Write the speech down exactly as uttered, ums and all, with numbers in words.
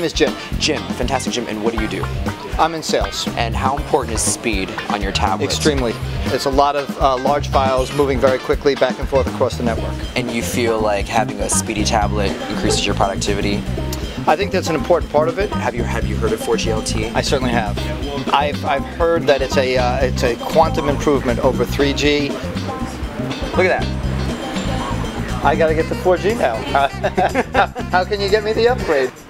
name is Jim. Jim, fantastic Jim, and what do you do? I'm in sales. And how important is speed on your tablet? Extremely. It's a lot of uh, large files moving very quickly back and forth across the network. And you feel like having a speedy tablet increases your productivity? I think that's an important part of it. Have you have you heard of four G L T? I certainly have. I've, I've heard that it's a uh, it's a quantum improvement over three G. Look at that. I got to get to four G now. How can you get me the upgrade?